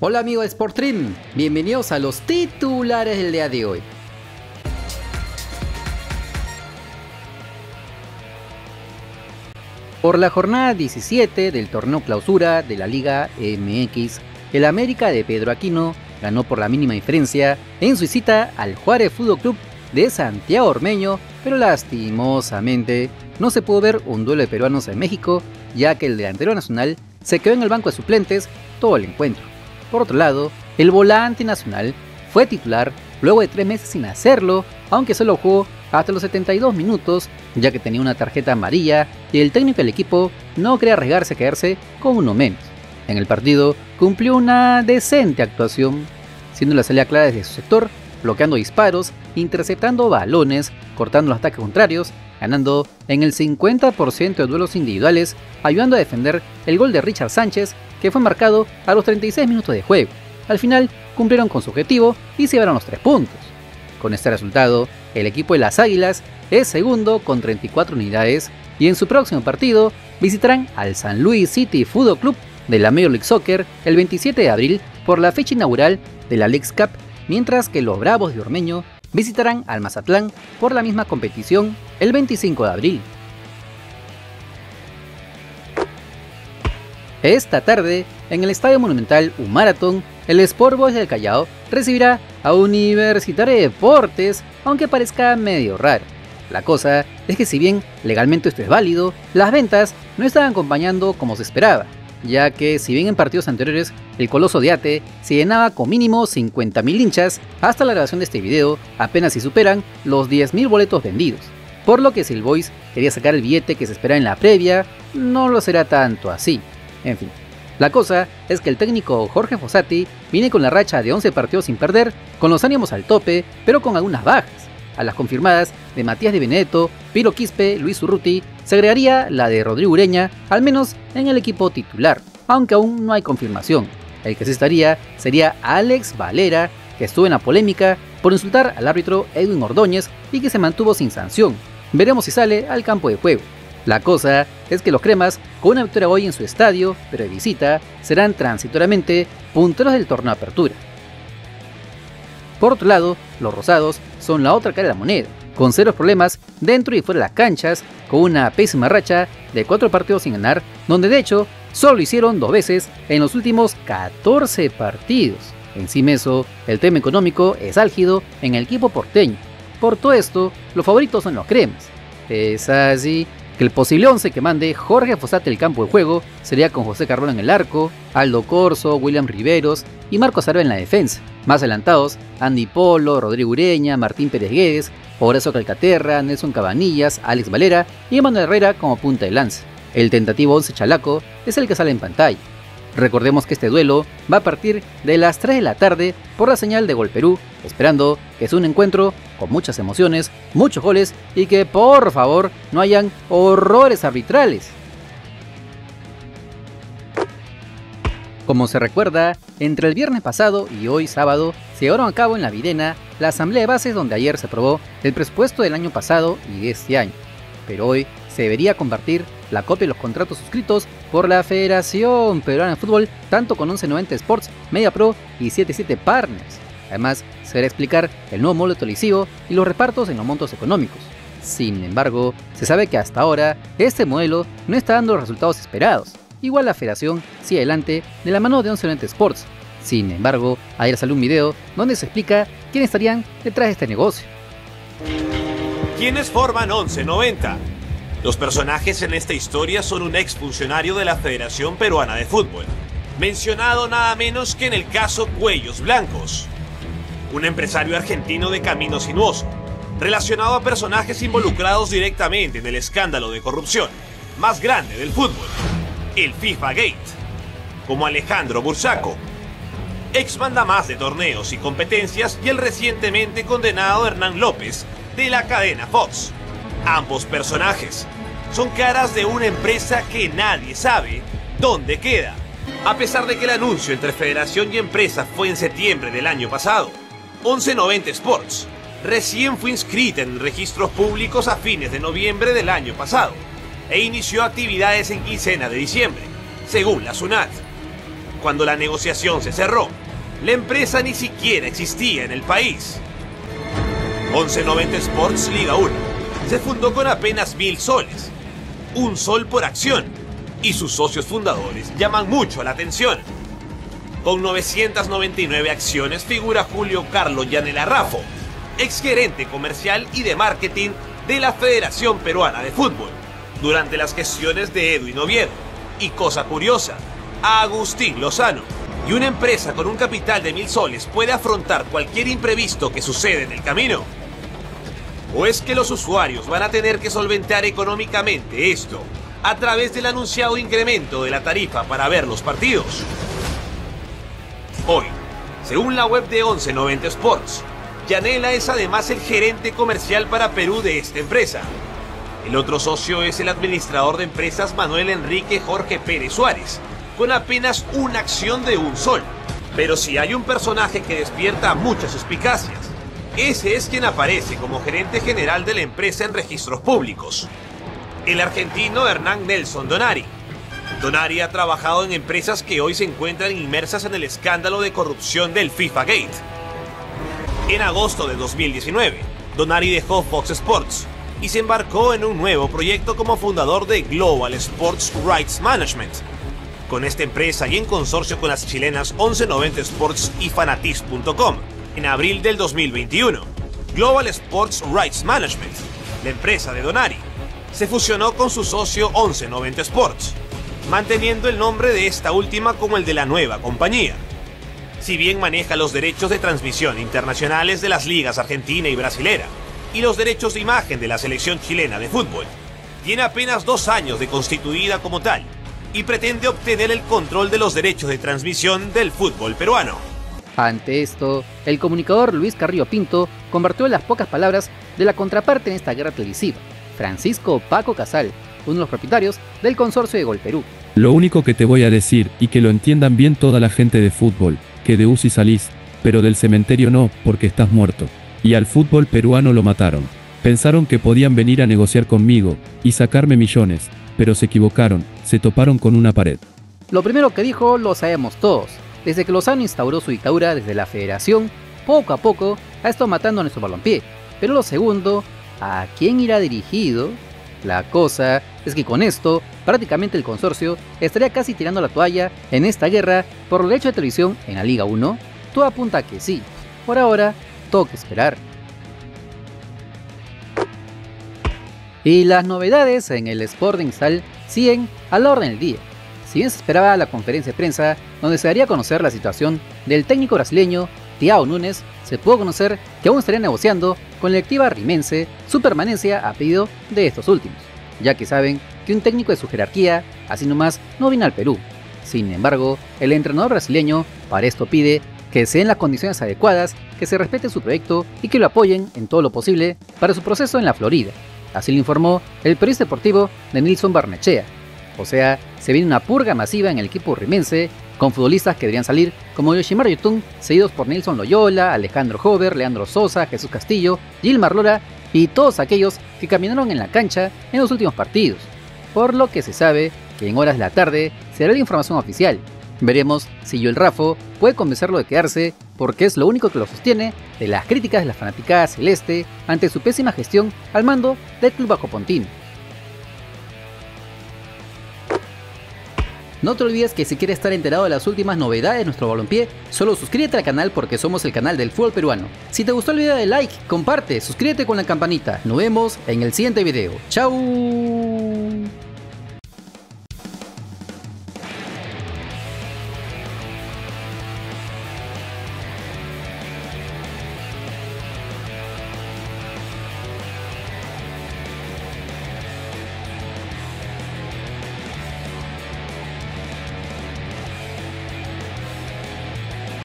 Hola amigos de Sportstream, bienvenidos a los titulares del día de hoy. Por la jornada 17 del torneo clausura de la Liga MX, el América de Pedro Aquino ganó por la mínima diferencia en su visita al Juárez Fútbol Club de Santiago Ormeño, pero lastimosamente no se pudo ver un duelo de peruanos en México, ya que el delantero nacional se quedó en el banco de suplentes todo el encuentro. Por otro lado, el volante nacional fue titular luego de 3 meses sin hacerlo, aunque solo jugó hasta los 72 minutos, ya que tenía una tarjeta amarilla y el técnico del equipo no quería arriesgarse a quedarse con uno menos. En el partido cumplió una decente actuación, siendo la salida clara desde su sector, bloqueando disparos, interceptando balones, cortando los ataques contrarios, ganando en el 50% de duelos individuales, ayudando a defender el gol de Richard Sánchez, que fue marcado a los 36 minutos de juego. Al final cumplieron con su objetivo y se llevaron los 3 puntos. Con este resultado, el equipo de las Águilas es segundo con 34 unidades y en su próximo partido visitarán al San Luis City Fútbol Club de la Major League Soccer el 27 de abril por la fecha inaugural de la Leagues Cup, mientras que los Bravos de Ormeño visitarán al Mazatlán por la misma competición el 25 de abril. Esta tarde, en el Estadio Monumental Marathon, el Sport Boys del Callao recibirá a Universitario de Deportes, aunque parezca medio raro. La cosa es que si bien legalmente esto es válido, las ventas no están acompañando como se esperaba, ya que si bien en partidos anteriores el Coloso de Ate se llenaba con mínimo 50.000 hinchas, hasta la grabación de este video apenas si superan los 10.000 boletos vendidos. Por lo que si el Boys quería sacar el billete que se esperaba en la previa, no lo será tanto así. En fin, la cosa es que el técnico Jorge Fossati viene con la racha de 11 partidos sin perder, con los ánimos al tope, pero con algunas bajas. A las confirmadas de Matías de Benedetto, Piro Quispe, Luis Urruti, se agregaría la de Rodrigo Ureña, al menos en el equipo titular, aunque aún no hay confirmación. El que sí estaría sería Alex Valera, que estuvo en la polémica por insultar al árbitro Edwin Ordóñez y que se mantuvo sin sanción. Veremos si sale al campo de juego. La cosa es que los cremas, con una victoria hoy en su estadio, pero de visita, serán transitoriamente punteros del torneo Apertura. Por otro lado, los rosados son la otra cara de la moneda, con serios problemas dentro y fuera de las canchas, con una pésima racha de 4 partidos sin ganar, donde de hecho solo lo hicieron 2 veces en los últimos 14 partidos. Encima eso, el tema económico es álgido en el equipo porteño. Por todo esto, los favoritos son los cremas. Es así que el posible 11 que mande Jorge Fossati el campo de juego sería con José Carvalho en el arco, Aldo Corso, William Riveros y Marcos Arba en la defensa. Más adelantados, Andy Polo, Rodrigo Ureña, Martín Pérez Guedes, Horacio Calcaterra, Nelson Cabanillas, Alex Valera y Emanuel Herrera como punta de lanza. El tentativo 11 chalaco es el que sale en pantalla. Recordemos que este duelo va a partir de las 3 de la tarde por la señal de Gol Perú, esperando que sea un encuentro con muchas emociones, muchos goles y que por favor no hayan horrores arbitrales. Como se recuerda, entre el viernes pasado y hoy sábado se llevaron a cabo en La Videna la asamblea de bases donde ayer se aprobó el presupuesto del año pasado y de este año, pero hoy se debería compartir la copia de los contratos suscritos por la Federación Peruana de Fútbol, tanto con 1190 Sports, Media Pro y 77 Partners. Además, se deberá explicar el nuevo módulo televisivo y los repartos en los montos económicos. Sin embargo, se sabe que hasta ahora este modelo no está dando los resultados esperados. Igual la Federación sigue adelante de la mano de 1190 Sports. Sin embargo, ayer salió un video donde se explica quiénes estarían detrás de este negocio. ¿Quiénes forman 1190? Los personajes en esta historia son un exfuncionario de la Federación Peruana de Fútbol, mencionado nada menos que en el caso Cuellos Blancos, un empresario argentino de camino sinuoso, relacionado a personajes involucrados directamente en el escándalo de corrupción más grande del fútbol, el FIFA Gate, como Alejandro Bursaco, ex mandamás de torneos y competencias, y el recientemente condenado Hernán López de la cadena Fox. Ambos personajes son caras de una empresa que nadie sabe dónde queda. A pesar de que el anuncio entre federación y empresa fue en septiembre del año pasado, 1190 Sports recién fue inscrita en registros públicos a fines de noviembre del año pasado e inició actividades en quincena de diciembre, según la SUNAT. Cuando la negociación se cerró, la empresa ni siquiera existía en el país. 1190 Sports Liga 1 se fundó con apenas 1.000 soles, 1 sol por acción, y sus socios fundadores llaman mucho la atención. Con 999 acciones figura Julio Carlos Llanela Raffo, exgerente comercial y de marketing de la Federación Peruana de Fútbol, durante las gestiones de Edwin Oviedo, y cosa curiosa, a Agustín Lozano. ¿Y una empresa con un capital de 1.000 soles puede afrontar cualquier imprevisto que sucede en el camino? ¿O es que los usuarios van a tener que solventar económicamente esto a través del anunciado incremento de la tarifa para ver los partidos? Hoy, según la web de 1190 Sports, Llanela es además el gerente comercial para Perú de esta empresa. El otro socio es el administrador de empresas Manuel Enrique Jorge Pérez Suárez, con apenas una acción de 1 sol. Pero si hay un personaje que despierta muchas suspicacias, ese es quien aparece como gerente general de la empresa en registros públicos: el argentino Hernán Nelson Donari. Donari ha trabajado en empresas que hoy se encuentran inmersas en el escándalo de corrupción del FIFA Gate. En agosto de 2019, Donari dejó Fox Sports y se embarcó en un nuevo proyecto como fundador de Global Sports Rights Management. Con esta empresa y en consorcio con las chilenas 1190 Sports y Fanatiz.com, en abril del 2021, Global Sports Rights Management, la empresa de Donari, se fusionó con su socio 1190 Sports, manteniendo el nombre de esta última como el de la nueva compañía. Si bien maneja los derechos de transmisión internacionales de las ligas argentina y brasilera y los derechos de imagen de la selección chilena de fútbol, tiene apenas 2 años de constituida como tal y pretende obtener el control de los derechos de transmisión del fútbol peruano. Ante esto, el comunicador Luis Carrillo Pinto convirtió las pocas palabras de la contraparte en esta guerra televisiva, Francisco Paco Casal, uno de los propietarios del consorcio de Gol Perú. Lo único que te voy a decir, y que lo entiendan bien toda la gente de fútbol, que de UCI salís, pero del cementerio no, porque estás muerto. Y al fútbol peruano lo mataron. Pensaron que podían venir a negociar conmigo y sacarme millones, pero se equivocaron, se toparon con una pared. Lo primero que dijo lo sabemos todos. Desde que Lozano instauró su dictadura desde la federación, poco a poco ha estado matando a nuestro balompié. Pero lo segundo, ¿a quién irá dirigido? La cosa es que con esto, prácticamente el consorcio estaría casi tirando la toalla en esta guerra por el derecho de televisión en la Liga 1. Todo apunta a que sí. Por ahora, toca esperar. Y las novedades en el Sporting Cristal siguen a la orden del día. Si bien se esperaba la conferencia de prensa donde se daría a conocer la situación del técnico brasileño Thiago Nunes, se pudo conocer que aún estaría negociando con la directiva rimense su permanencia a pedido de estos últimos, ya que saben que un técnico de su jerarquía así nomás no viene al Perú. Sin embargo, el entrenador brasileño para esto pide que se den las condiciones adecuadas, que se respete su proyecto y que lo apoyen en todo lo posible para su proceso en la Florida. Así lo informó el periodista deportivo de Nilson Barnechea. O sea, se viene una purga masiva en el equipo rimense, con futbolistas que deberían salir como Yoshimar Yotun, seguidos por Nelson Loyola, Alejandro Hover, Leandro Sosa, Jesús Castillo, Gilmar Lora y todos aquellos que caminaron en la cancha en los últimos partidos. Por lo que se sabe que en horas de la tarde será la información oficial. Veremos si Joel Raffo puede convencerlo de quedarse, porque es lo único que lo sostiene de las críticas de la fanaticada celeste ante su pésima gestión al mando del club bajopontino. No te olvides que si quieres estar enterado de las últimas novedades de nuestro balompié, solo suscríbete al canal porque somos el canal del fútbol peruano. Si te gustó el video, dale like, comparte, suscríbete con la campanita. Nos vemos en el siguiente video. ¡Chao!